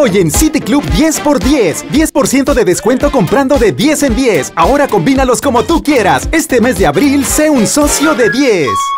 Hoy en City Club 10x10. 10% de descuento comprando de 10 en 10. Ahora combínalos como tú quieras. Este mes de abril, sé un socio de 10.